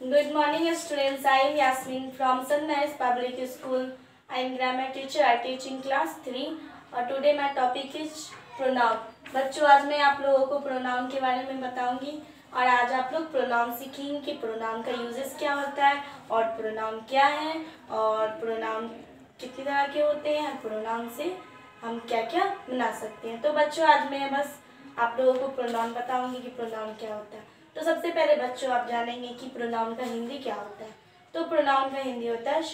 Good morning, students. I am Yasmin from Sunrise Public School. I am grammar teacher. I teach in class 3. और today my topic is pronoun. बच्चों, आज मैं आप लोगों को pronoun के बारे में बताऊंगी और आज आप लोग pronoun सीखेंगे कि pronoun का uses क्या होता है और pronoun क्या है और pronoun कितनी तरह के होते हैं और pronoun से हम क्या क्या बना सकते हैं। तो बच्चों, आज मैं बस आप लोगों को pronoun बताऊंगी कि pronoun क्या होता है। तो सबसे पहले बच्चों आप जानेंगे कि प्रोनाउन का हिंदी क्या होता है। तो प्रोनाउन का हिंदी होता है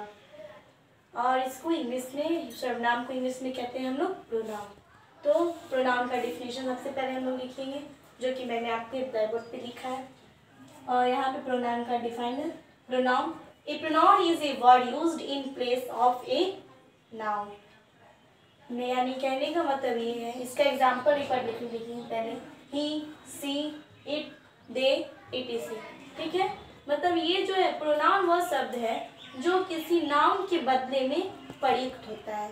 सर्वनाम और इसको इंग्लिश में सर्वनाम को इंग्लिश में कहते हैं हम लोग प्रोनाउन। तो प्रोनाउन का डिफिनेशन सबसे पहले हम लोग लिखेंगे जो कि मैंने आपके ब्लैक बोर्ड पे लिखा है और यहाँ पे प्रोनाउन का definer pronoun a pronoun is a word used in place of a noun. में यानी कहने का मतलब ये है, इसका एग्जाम्पल एक बार लिखेंगे पहले ही सी इट दे etc। ठीक है, मतलब ये जो है प्रोनाउन वह शब्द है जो किसी नाउन के बदले में प्रयुक्त होता है,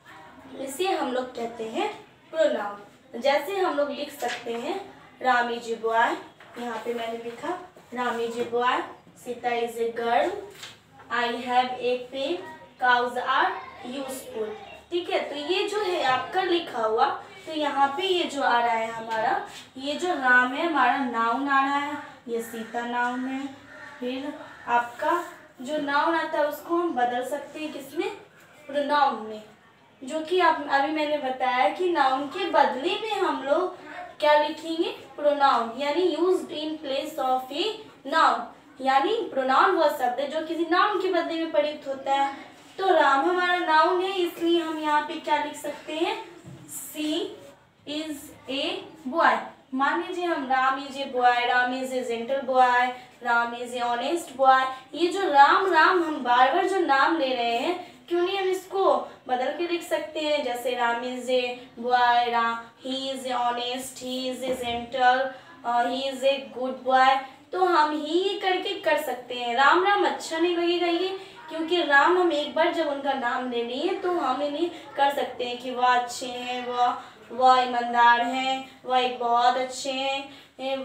इसे हम लोग कहते हैं प्रोनाउन। जैसे हम लोग लिख सकते हैं राम इज ए बॉय, यहाँ पे मैंने लिखा Ram is a boy, Sita is a girl, I have a pen, cows are useful. ठीक है, तो ये जो है आपका लिखा हुआ, तो यहाँ पे ये जो आ रहा है हमारा, ये जो राम है हमारा नाउन आ रहा है, ये सीता नाउन है। फिर आपका जो नाउन आता है उसको हम बदल सकते हैं किसमें, प्रोनाउन में, जो कि आप अभी मैंने बताया कि नाउन के बदले में हम लोग क्या लिखेंगे, प्रोनाउन, यानी used in place of a noun. यानी प्रोनाउन वह शब्द है जो किसी नाउन के बदले में प्रयुक्त होता है। तो राम हमारा नाउन है, इसलिए हम यहाँ पे क्या लिख सकते हैं, सी इज ए बॉय। मान लीजिए हम Ram is a boy, Ram is a gentle boy, Ram is a honest boy. ये जो राम राम हम बार बार जो नाम ले रहे हैं, क्यों नहीं हम इसको बदल के लिख सकते हैं, जैसे Ram is a boy, he is a honest, he is a gentle, he is a good boy. तो हम ही करके कर सकते हैं। राम राम अच्छा नहीं लगेगा ये, क्योंकि राम हम एक बार जब उनका नाम ले लिए तो हम इन्हें कर सकते हैं कि वह अच्छे हैं, वह ईमानदार हैं, वह एक बहुत अच्छे हैं,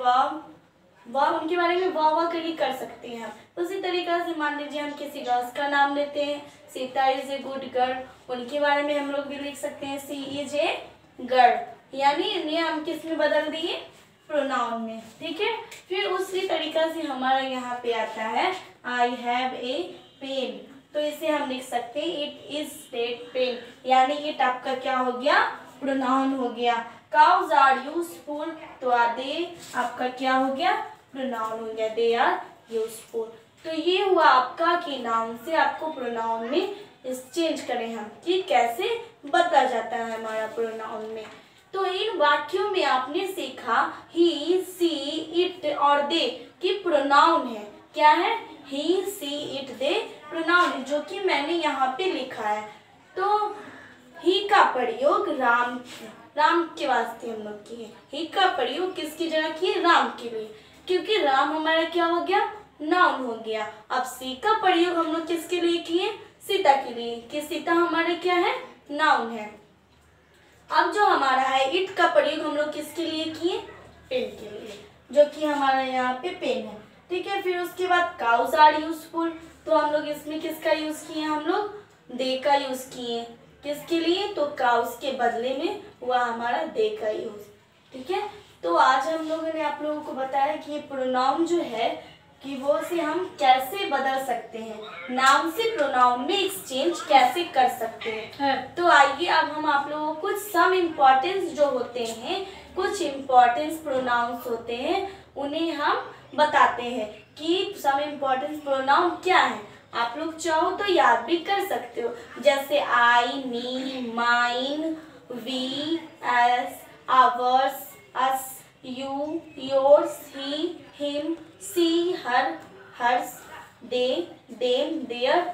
वह उनके बारे में वाह करके कर सकते हैं हम। उसी तरीक़ा से मान लीजिए हम किसी गर्ल्स का नाम लेते हैं, Sita is a good girl, उनके बारे में हम लोग भी लिख सकते हैं सी इज ए गर्ल, यानी इन्हें हम किस में बदल दिए, प्रोनाउन में। ठीक है, फिर उसी तरीक़ा से हमारा यहाँ पे आता है आई हैव ए पेन, तो इसे हम लिख सकते हैं इट इज रेड पेन, यानी इट आपका क्या हो गया, प्रोनाउन हो गया। काउज आर यूजफुल, तो दे आपका क्या हो गया, प्रोनाउन हो गया, दे आर यूजफुल। तो ये हुआ आपका कि नाउन से आपको प्रोनाउन में चेंज करें हम कि कैसे बदला जाता है हमारा प्रोनाउन में। तो इन वाक्यों में आपने सीखा ही सी इट और दे कि प्रोनाउन है, क्या है, ही सी इट दे प्रोनाउन, जो कि मैंने यहाँ पे लिखा है। तो ही का प्रयोग राम के वास्ते हम लोग किए, ही का प्रयोग किसकी जगह किए, राम के लिए, क्योंकि राम हमारा क्या हो गया, नाउन हो गया। अब सी का प्रयोग हम लोग किसके लिए किए, सीता के लिए, कि सीता हमारे क्या है, नाउन है। अब जो हमारा है इट का प्रयोग हम लोग किसके लिए किए, पेन के लिए, जो कि हमारा यहाँ पे पेन है। ठीक है, फिर उसके बाद काउज आर यूजफुल, तो हम लोग इसमें किसका यूज किए, हम लोग दे का यूज किए, किसके लिए, तो काउज के बदले में हुआ हमारा दे का यूज। ठीक है, तो आज हम लोगों ने आप लोगों को बताया कि ये प्रोनाउन जो है कि वो से हम कैसे बदल सकते हैं, नाउन से प्रोनाउन में एक्सचेंज कैसे कर सकते हैं। तो आइए अब हम आप लोगों को कुछ सम इम्पॉर्टेंस जो होते हैं, कुछ इम्पॉर्टेंस प्रोनाउंस होते हैं, उन्हें हम बताते हैं कि सम इम्पॉर्टेंस प्रोनाउन क्या है। आप लोग चाहो तो याद भी कर सकते हो, जैसे I, me, mine, we, us, ours, us, you, yours, he, him, she, her, hers, they, them, their,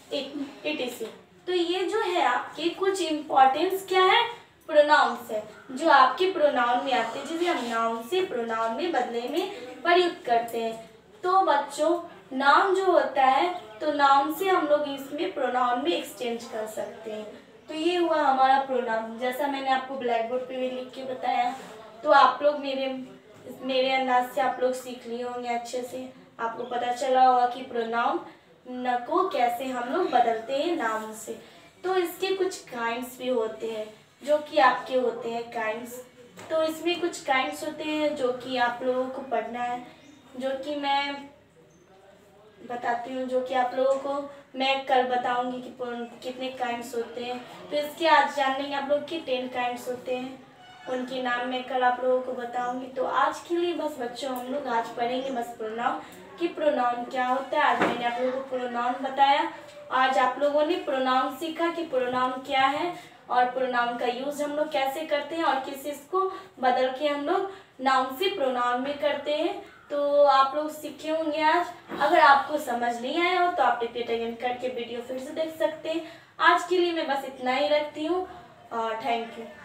it. तो ये जो है आपके कुछ इम्पॉर्टेंस क्या है, प्रोनाउंस है, जो आपके प्रोनाउन में आते हैं, जिसे हम नाउन से प्रोनाउन में बदले में प्रयुक्त करते हैं। तो बच्चों, नाउन जो होता है तो नाउन से हम लोग इसमें प्रोनाउन में एक्सचेंज कर सकते हैं। तो ये हुआ हमारा प्रोनाउन, जैसा मैंने आपको ब्लैक बोर्ड पे भी लिख के बताया। तो आप लोग मेरे मेरे अंदाज से आप लोग सीख लिए होंगे अच्छे से। आपको पता चला होगा कि प्रोनाउन न को कैसे हम लोग बदलते हैं नाउन से। तो इसके कुछ काइंड्स भी होते हैं जो कि आपके होते हैं काइंड्स। तो इसमें कुछ काइंड्स होते हैं जो कि आप लोगों को पढ़ना है, जो कि मैं बताती हूँ, जो कि आप लोगों को मैं कल बताऊंगी कि कितने काइंड्स होते हैं। तो इसके आज जान लेंगे आप लोग कि 10 काइंड्स होते हैं, उनके नाम मैं कल आप लोगों को बताऊंगी। तो आज के लिए बस बच्चों हम लोग आज पढ़ेंगे बस प्रोनाउन कि प्रोनाउन क्या होता है। आज मैंने आप लोगों को प्रोनाउन बताया। आज आप लोगों ने प्रोनाउन सीखा कि प्रोनाउन क्या है और प्रोनाउन का यूज हम लोग कैसे करते हैं और किस चीज को बदल के हम लोग नाउन से प्रोनाउन में करते हैं। तो आप लोग सीखे होंगे आज। अगर आपको समझ नहीं आया हो तो आप रिपीट अगेन करके वीडियो फिर से देख सकते हैं। आज के लिए मैं बस इतना ही रखती हूँ और थैंक यू।